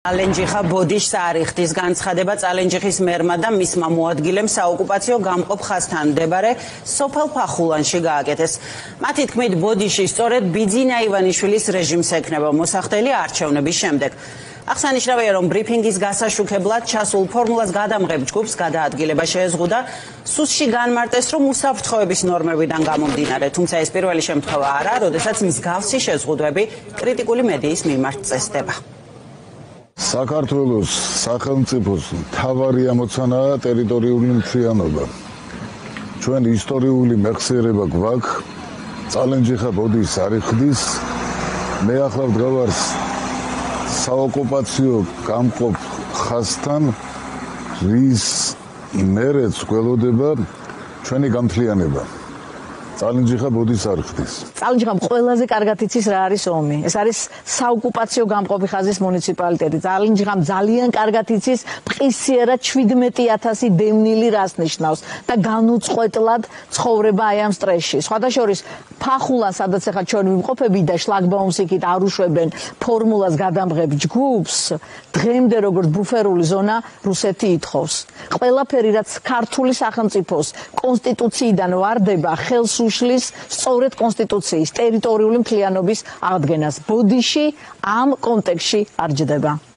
წალენჯიხა ბოდიშს არ იხდის განცხადება წალენჯიხის მერმა და მისმა მოადგილემ საოკუპაციო გამყოფ ხაზთან მდებარე სოფელ ფახულანში გააკეთეს. მათი თქმით, ბოდიში სწორედ ბიძინა ივანიშვილის რეჟიმს ეკნება მოსახდელი არჩევნების შემდეგ. აღსანიშნავია, რომ ბრიფინგის გასაშუქებლად ჩასულ ფორმულას გადამღებ ჯგუფს გადაადგილება შეეზღუდა სუსში განმარტეს, რომ უსაფრთხოების ნორმებიდან გამომდინარე, თუმცა ეს პირველი შემთხვევა არა, როდესაც მსგავსი შეზღუდვები კრიტიკული მედიის მიმართ წესდება. საქართველოს სახელმწიფოს მთავარი ამოცანაა ტერიტორიული მთლიანობა. ჩვენ ისტორიული მეხსიერება გვაქვს, წალენჯიხა ბოდიშს არ იხდის. მე ახლა ვდგავარ საოკუპაციო გამყოფ ხაზთან, რის იმერეთს გველოდება ჩვენი გამთლიანება. წალენჯიხა ბოდიშს არ ხდის. წალენჯიხამ ყველაზე კარგად იცის რა არის ომი. ეს არის საოკუპაციო გამყოფი ხაზის მუნიციპალიტეტი. წალენჯიხამ ძალიან კარგად იცის მყისიერად 17,000 დევნილი რას ნიშნავს და განუწყვეტლად ცხოვრება აი ამ სტრესში. სხვადასხვა ფახულა, სადაც ახლა ჩვენ ვიმყოფებით და შლაგბაუმს იქით არ უშვებენ ფორმულას გადამღებ ჯგუფს, დღემდე როგორც ბუფერული ზონა რუსეთი ითხოვს. ყველაფერი რაც ქართული სახელმწიფოს კონსტიტუციიდან ვარდება, ხელს უშლის სწორედ კონსტიტუციის ტერიტორიული მთლიანობის აღდგენას. ბოდიში ამ კონტექსტში არ ჯდება.